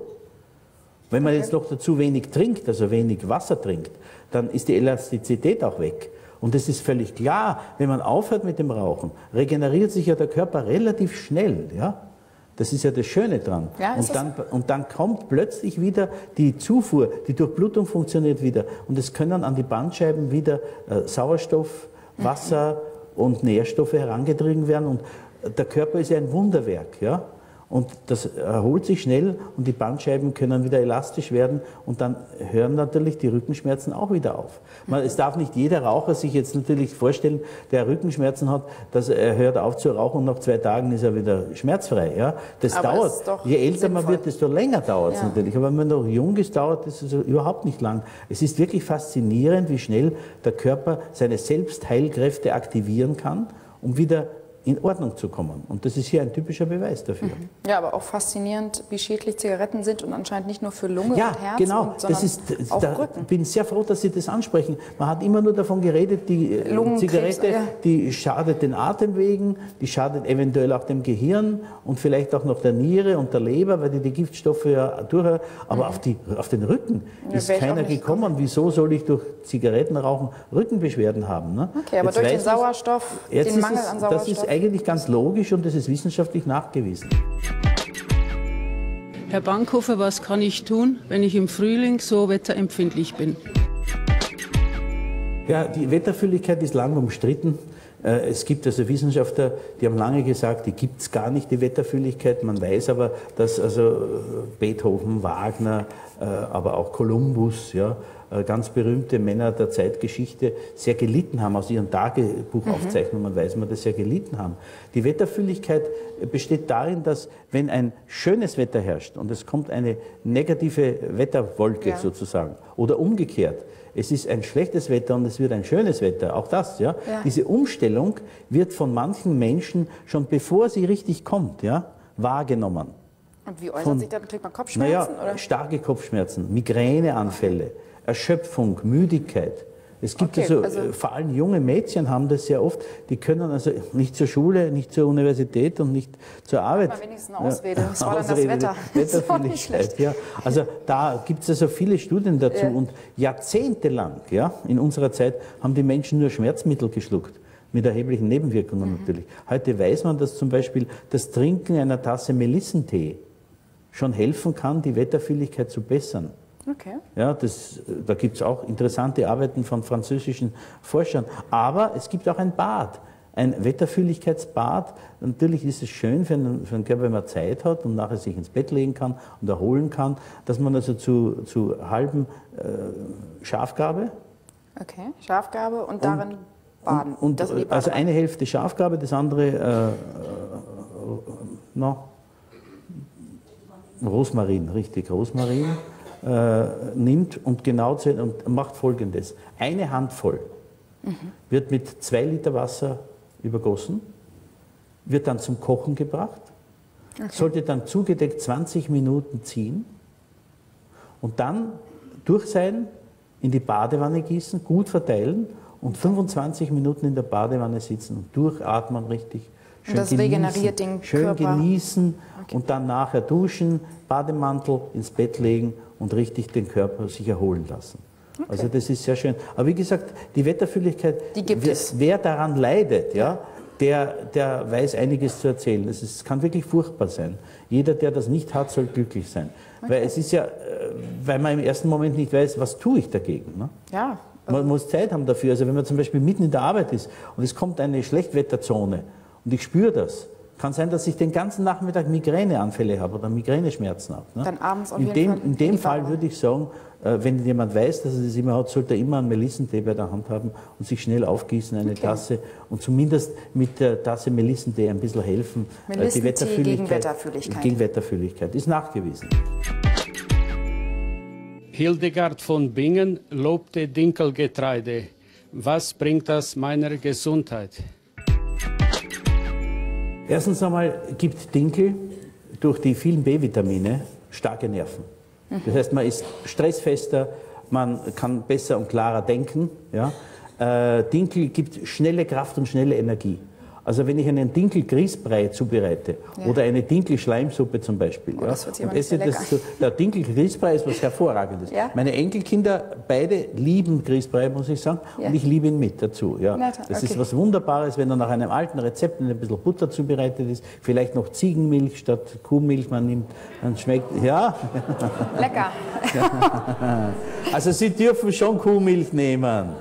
Wenn man okay. jetzt noch dazu wenig trinkt, also wenig Wasser trinkt, dann ist die Elastizität auch weg. Und es ist völlig klar, wenn man aufhört mit dem Rauchen, regeneriert sich ja der Körper relativ schnell. Ja? Das ist ja das Schöne dran. Ja, und, dann, und dann kommt plötzlich wieder die Zufuhr, die Durchblutung funktioniert wieder. Und es können an die Bandscheiben wieder äh, Sauerstoff, Wasser mhm. und Nährstoffe herangetrieben werden. Und der Körper ist ja ein Wunderwerk. Ja? Und das erholt sich schnell und die Bandscheiben können wieder elastisch werden und dann hören natürlich die Rückenschmerzen auch wieder auf. Man, es darf nicht jeder Raucher sich jetzt natürlich vorstellen, der Rückenschmerzen hat, dass er hört auf zu rauchen und nach zwei Tagen ist er wieder schmerzfrei. Ja? Das Aber dauert. ist doch Je älter sinnvoll. man wird, desto länger dauert es Ja. natürlich. Aber wenn man noch jung ist, dauert es also überhaupt nicht lang. Es ist wirklich faszinierend, wie schnell der Körper seine Selbstheilkräfte aktivieren kann, um wieder in Ordnung zu kommen. Und das ist hier ein typischer Beweis dafür. Mhm. Ja, aber auch faszinierend, wie schädlich Zigaretten sind und anscheinend nicht nur für Lunge Ja, und Herz, genau. und, sondern Das ist, auch da Rücken. bin sehr froh, dass Sie das ansprechen. Man hat immer nur davon geredet, die äh, Lungenkrebs, Zigarette, ja. die schadet den Atemwegen, die schadet eventuell auch dem Gehirn und vielleicht auch noch der Niere und der Leber, weil die die Giftstoffe ja durchhören. Aber mhm. auf, die, auf den Rücken Ja, ist wär ich auch keiner nicht gekommen. gekommen. Wieso soll ich durch Zigarettenrauchen Rückenbeschwerden haben? Ne? Okay, aber Jetzt durch den weiß man's- Sauerstoff, Jetzt den ist Mangel es, an Das Sauerstoff. ist eigentlich ganz logisch und das ist wissenschaftlich nachgewiesen. Herr Bankhofer, was kann ich tun, wenn ich im Frühling so wetterempfindlich bin? Ja, die Wetterfühligkeit ist lang umstritten. Es gibt also Wissenschaftler, die haben lange gesagt, die gibt es gar nicht, die Wetterfühligkeit. Man weiß aber, dass also Beethoven, Wagner, aber auch Kolumbus, ja, ganz berühmte Männer der Zeitgeschichte sehr gelitten haben. Aus ihren Tagebuchaufzeichnungen mhm. weiß man, dass sie sehr gelitten haben. Die Wetterfühligkeit besteht darin, dass wenn ein schönes Wetter herrscht und es kommt eine negative Wetterwolke ja. sozusagen oder umgekehrt, es ist ein schlechtes Wetter und es wird ein schönes Wetter, auch das, ja. ja. Diese Umstellung wird von manchen Menschen schon bevor sie richtig kommt, ja, wahrgenommen. Und wie äußert von, sich das? Kriegt man Kopfschmerzen? Naja, oder? starke Kopfschmerzen, Migräneanfälle, Erschöpfung, Müdigkeit. Es gibt Okay, also, also- vor allem junge Mädchen haben das sehr oft, die können also nicht zur Schule, nicht zur Universität und nicht zur Arbeit. Mal wenigstens eine Ausrede. Das war dann das Ausrede, Wetter. Das ist auch nicht Wetterfühligkeit, schlecht. ja. Also da gibt es also viele Studien dazu Ja. und jahrzehntelang, ja, in unserer Zeit haben die Menschen nur Schmerzmittel geschluckt. Mit erheblichen Nebenwirkungen Mhm. natürlich. Heute weiß man, dass zum Beispiel das Trinken einer Tasse Melissentee schon helfen kann, die Wetterfühligkeit zu bessern. Okay. Ja, das, da gibt es auch interessante Arbeiten von französischen Forschern. Aber es gibt auch ein Bad, ein Wetterfühligkeitsbad. Natürlich ist es schön für einen, für einen Körper, wenn man Zeit hat und nachher sich ins Bett legen kann und erholen kann, dass man also zu, zu halben äh, Schafgabe Okay, Schafgabe und darin baden. und, und Das in die also Badewanne. eine Hälfte Schafgabe, das andere äh, äh, no, Rosmarin, richtig, Rosmarin. Äh, nimmt und genau zu, und macht Folgendes. Eine Handvoll mhm. wird mit zwei Liter Wasser übergossen, wird dann zum Kochen gebracht, okay. sollte dann zugedeckt zwanzig Minuten ziehen und dann durch sein, in die Badewanne gießen, gut verteilen und fünfundzwanzig Minuten in der Badewanne sitzen und durchatmen richtig. Schön Und das genießen, regeneriert den schön Körper. genießen Okay. und dann nachher duschen, Bademantel ins Bett legen und richtig den Körper sich erholen lassen. Okay. Also das ist sehr schön. Aber wie gesagt, die Wetterfühligkeit, Die gibt wer, es. wer daran leidet, ja, der, der weiß einiges zu erzählen. Es ist, kann wirklich furchtbar sein. Jeder, der das nicht hat, soll glücklich sein. Okay. Weil es ist ja, weil man im ersten Moment nicht weiß, was tue ich dagegen. Ne? Ja. Man muss Zeit haben dafür. Also wenn man zum Beispiel mitten in der Arbeit ist und es kommt eine Schlechtwetterzone und ich spüre das, kann sein, dass ich den ganzen Nachmittag Migräneanfälle habe oder Migräneschmerzen habe. Ne? Dann abends auf in jeden dem, Fall In in dem die Fall Badewanne. würde ich sagen, äh, wenn jemand weiß, dass er das immer hat, sollte er immer einen Melissentee bei der Hand haben und sich schnell aufgießen, eine Okay. Tasse und zumindest mit der Tasse Melissentee ein bisschen helfen. äh, Melissentee gegen Wetterfühligkeit. Gegen Wetterfühligkeit. Ist nachgewiesen. Hildegard von Bingen lobte Dinkelgetreide. Was bringt das meiner Gesundheit? Erstens einmal gibt Dinkel durch die vielen B-Vitamine starke Nerven. Das heißt, man ist stressfester, man kann besser und klarer denken. Ja? Äh, Dinkel gibt schnelle Kraft und schnelle Energie. Also wenn ich einen Dinkel-Grießbrei zubereite Ja. oder eine Dinkel-Schleimsuppe zum Beispiel. Oh, ja, das hört sich aber und nicht sehr esse das so, der Dinkel-Grießbrei ist was Hervorragendes. Ja. Meine Enkelkinder beide lieben Grießbrei, muss ich sagen, Ja. und ich liebe ihn mit dazu. Ja. Nett, Das okay. ist was Wunderbares, wenn er nach einem alten Rezept mit ein bisschen Butter zubereitet ist, vielleicht noch Ziegenmilch statt Kuhmilch man nimmt, dann schmeckt, ja. Lecker. Also Sie dürfen schon Kuhmilch nehmen.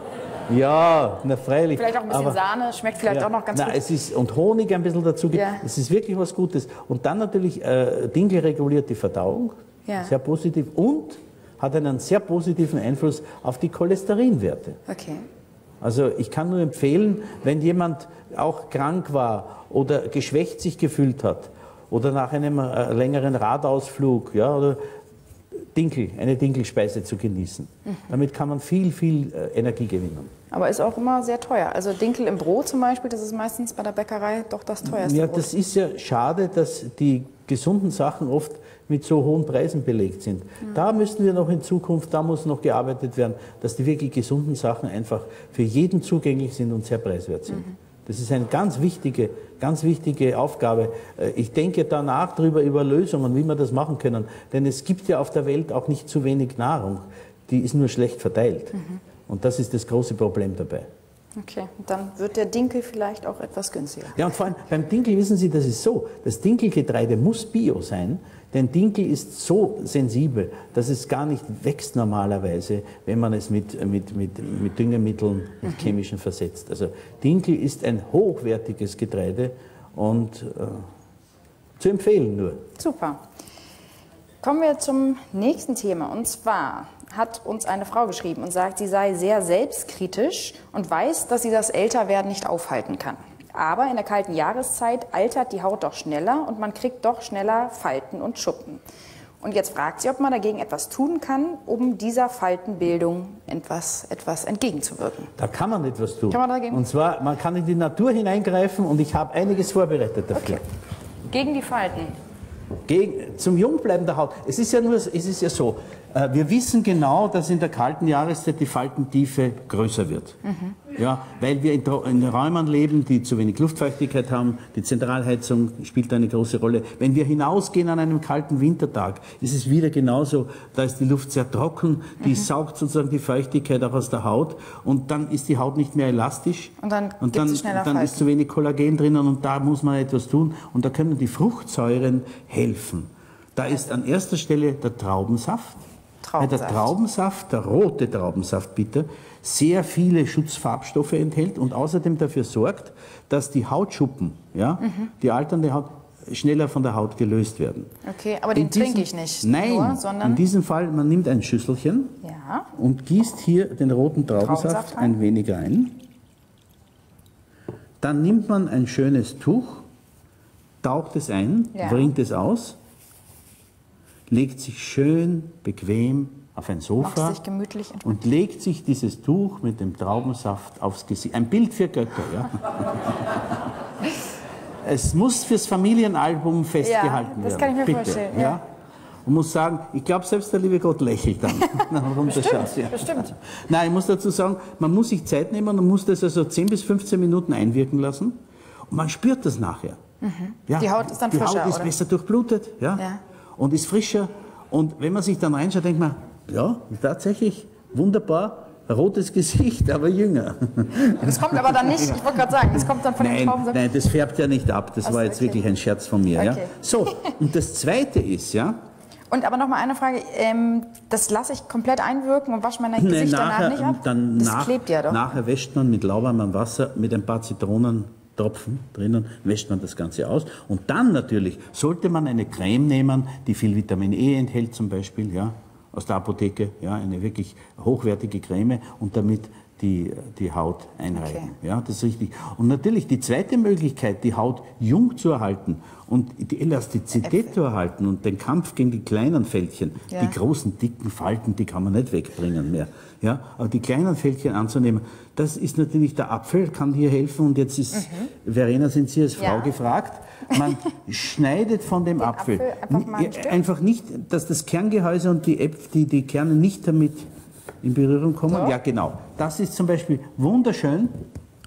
Ja, na freilich. Vielleicht auch ein bisschen Aber- Sahne, schmeckt vielleicht ja, auch noch ganz na, gut. es ist, und Honig ein bisschen dazu. Ja. Es ist wirklich was Gutes. Und dann natürlich, äh, Dinkel reguliert die Verdauung, Ja. sehr positiv, und hat einen sehr positiven Einfluss auf die Cholesterinwerte. Okay. Also ich kann nur empfehlen, wenn jemand auch krank war oder geschwächt sich gefühlt hat oder nach einem äh, längeren Radausflug, ja, oder Dinkel, eine Dinkelspeise zu genießen. Mhm. Damit kann man viel, viel äh, Energie gewinnen. Aber ist auch immer sehr teuer. Also Dinkel im Brot zum Beispiel, das ist meistens bei der Bäckerei doch das teuerste Ja, Brot. das ist ja schade, dass die gesunden Sachen oft mit so hohen Preisen belegt sind. Da müssen wir noch in Zukunft, da muss noch gearbeitet werden, dass die wirklich gesunden Sachen einfach für jeden zugänglich sind und sehr preiswert sind. Das ist eine ganz wichtige, ganz wichtige Aufgabe. Äh, Ich denke danach darüber, über Lösungen, wie wir das machen können. Denn es gibt ja auf der Welt auch nicht zu wenig Nahrung. Die ist nur schlecht verteilt. Und das ist das große Problem dabei. Okay, und dann wird der Dinkel vielleicht auch etwas günstiger. Ja, und vor allem beim Dinkel, wissen Sie, das ist so, das Dinkelgetreide muss bio sein, denn Dinkel ist so sensibel, dass es gar nicht wächst normalerweise, wenn man es mit, mit, mit, mit Düngemitteln, mit chemischen versetzt. Also Dinkel ist ein hochwertiges Getreide und äh, zu empfehlen nur. Super. Kommen wir zum nächsten Thema. Und zwar hat uns eine Frau geschrieben und sagt, sie sei sehr selbstkritisch und weiß, dass sie das Älterwerden nicht aufhalten kann. Aber in der kalten Jahreszeit altert die Haut doch schneller und man kriegt doch schneller Falten und Schuppen. Und jetzt fragt sie, ob man dagegen etwas tun kann, um dieser Faltenbildung etwas, etwas entgegenzuwirken. Da kann man etwas tun. Kann man dagegen? Und zwar, man kann in die Natur hineingreifen und ich habe einiges vorbereitet dafür. Okay. Gegen die Falten. Gegen, zum Jungbleiben der Haut. Es ist ja nur, es ist ja so, äh, wir wissen genau, dass in der kalten Jahreszeit die Faltentiefe größer wird. Mhm. Ja, weil wir in, in Räumen leben, die zu wenig Luftfeuchtigkeit haben, die Zentralheizung spielt eine große Rolle. Wenn wir hinausgehen an einem kalten Wintertag, ist es wieder genauso, da ist die Luft sehr trocken, die Mhm. saugt sozusagen die Feuchtigkeit auch aus der Haut und dann ist die Haut nicht mehr elastisch. Und dann und gibt dann, sie schneller dann ist Falten. zu wenig Kollagen drinnen und da muss man etwas tun und da können die Fruchtsäuren helfen. Da ist an erster Stelle der Traubensaft. Weil der Traubensaft. Traubensaft, der rote Traubensaft bitte, sehr viele Schutzfarbstoffe enthält und außerdem dafür sorgt, dass die Hautschuppen, ja, Mhm. die alternde Haut, schneller von der Haut gelöst werden. Okay, aber den In diesem- trinke ich nicht Nein, nur, sondern... in diesem Fall, man nimmt ein Schüsselchen Ja. und gießt hier den roten Traubensaft Traubensaft rein. ein wenig ein. Dann nimmt man ein schönes Tuch, taucht es ein, Ja. bringt es aus, legt sich schön bequem auf ein Macht Sofa sich gemütlich. und legt sich dieses Tuch mit dem Traubensaft aufs Gesicht. Ein Bild für Götter, ja. Es muss fürs Familienalbum festgehalten das werden. kann ich mir Bitte, vorstellen, Ja. ja. Und muss sagen, ich glaube, selbst der liebe Gott lächelt dann. Bestimmt, ja. bestimmt. Nein, ich muss dazu sagen, man muss sich Zeit nehmen und muss das also zehn bis fünfzehn Minuten einwirken lassen. Und man spürt das nachher. Ja, Die Haut ist dann die frischer, Haut ist oder? besser durchblutet, ja, Ja. und ist frischer. Und wenn man sich dann reinschaut, denkt man, ja, tatsächlich, wunderbar, rotes Gesicht, aber jünger. Das kommt aber dann nicht, ich wollte gerade sagen, das kommt dann von dem Nein, Traubensaft. nein, das färbt ja nicht ab. Das Ach so, war jetzt okay. wirklich ein Scherz von mir. Ja? Okay. So, und das Zweite ist, ja, Und aber noch mal eine Frage, ähm, das lasse ich komplett einwirken und wasche mein Gesicht danach nicht ab? dann das nach, klebt ja doch. nachher wäscht man mit lauwarmem Wasser mit ein paar Zitronentropfen drinnen, wäscht man das Ganze aus. Und dann natürlich sollte man eine Creme nehmen, die viel Vitamin E enthält zum Beispiel, ja, aus der Apotheke, ja, eine wirklich hochwertige Creme und damit die, die Haut einreiben. Okay. Ja, das ist richtig. Und natürlich die zweite Möglichkeit, die Haut jung zu erhalten und die Elastizität zu erhalten und den Kampf gegen die kleinen Fältchen, Ja. die großen, dicken Falten, die kann man nicht wegbringen mehr. Ja, aber die kleinen Fältchen anzunehmen, das ist natürlich der Apfel, kann hier helfen. Und jetzt ist, Verena, sind Sie als Frau Ja. gefragt, man schneidet von dem Den Apfel, Apfel einfach mal ein N- Stück? einfach nicht, dass das Kerngehäuse und die, Äpf die, die Kerne nicht damit in Berührung kommen. So. Ja, genau. Das ist zum Beispiel wunderschön.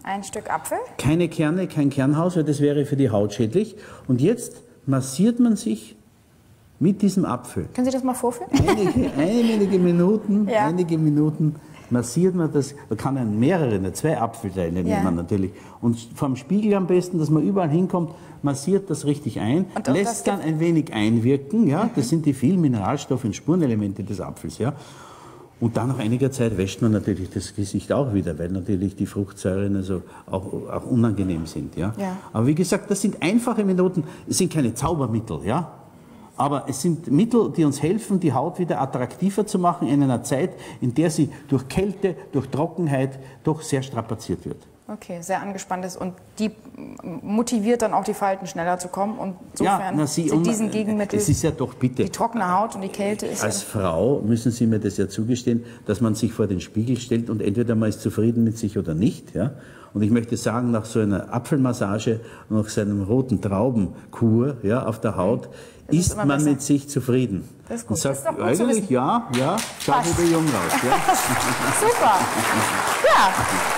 Ein Stück Apfel. Keine Kerne, kein Kernhaus, weil das wäre für die Haut schädlich. Und jetzt massiert man sich mit diesem Apfel. Können Sie das mal vorführen? Einige, einige Minuten, Ja. einige Minuten massiert man das. Da kann man mehrere, ne, zwei Apfelteile Ja. nehmen natürlich. Und vom Spiegel am besten, dass man überall hinkommt, massiert das richtig ein, Und auch das lässt dann ein wenig einwirken. Ja, das sind die vielen Mineralstoffe und Spurenelemente des Apfels. Ja. Und dann nach einiger Zeit wäscht man natürlich das Gesicht auch wieder, weil natürlich die Fruchtsäuren also auch, auch unangenehm sind. Ja? Ja. Aber wie gesagt, das sind einfache Methoden, es sind keine Zaubermittel. Ja? Aber es sind Mittel, die uns helfen, die Haut wieder attraktiver zu machen in einer Zeit, in der sie durch Kälte, durch Trockenheit doch sehr strapaziert wird. Okay, sehr angespannt ist und die motiviert dann auch die Falten schneller zu kommen und insofern na, Sie, sind um, diesen Gegenmittel, es ist ja doch bitte, die trockene Haut und die Kälte ist als ja, Frau müssen Sie mir das ja zugestehen, dass man sich vor den Spiegel stellt und entweder man ist zufrieden mit sich oder nicht. Ja? Und ich möchte sagen, nach so einer Apfelmassage und nach so einem roten Traubenkur, ja, auf der Haut, Das ist ist immer man besser. mit sich zufrieden. Das ist gut. Und sagt, Das ist doch gut zu eigentlich, wissen. ja, ja, schau Passt. wieder jung aus. Ja? super. Ja,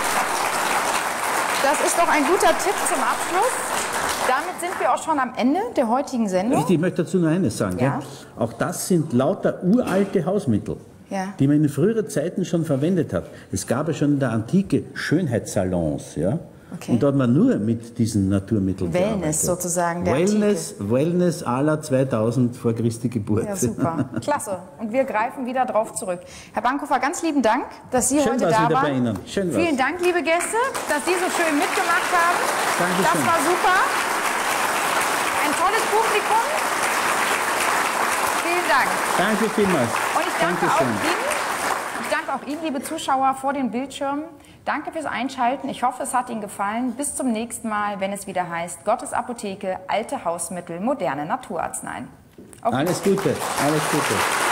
das ist doch ein guter Tipp zum Abschluss. Damit sind wir auch schon am Ende der heutigen Sendung. Ich möchte dazu noch eines sagen. Ja. Gell? Auch das sind lauter uralte Hausmittel, Ja. die man in früheren Zeiten schon verwendet hat. Es gab ja schon in der Antike Schönheitssalons. Ja? Okay. Und da hat man nur mit diesen Naturmitteln Wellness gearbeitet. sozusagen der Wellness, Wellness à la zweitausend vor Christi Geburt. Ja, super. Klasse. Und wir greifen wieder drauf zurück. Herr Bankhofer, ganz lieben Dank, dass Sie Schön heute war's da wieder waren. bei Ihnen. Schön war's. Vielen Dank, liebe Gäste, dass Sie so schön mitgemacht haben. Dankeschön. Das war super. Ein tolles Publikum. Vielen Dank. Danke vielmals. Und ich danke auch Dankeschön. Ihnen, ich danke auch Ihnen, liebe Zuschauer vor den Bildschirmen. Danke fürs Einschalten. Ich hoffe, es hat Ihnen gefallen. Bis zum nächsten Mal, wenn es wieder heißt Gottes Apotheke, alte Hausmittel, moderne Naturarzneien. Auf Alles Gute, alles Gute.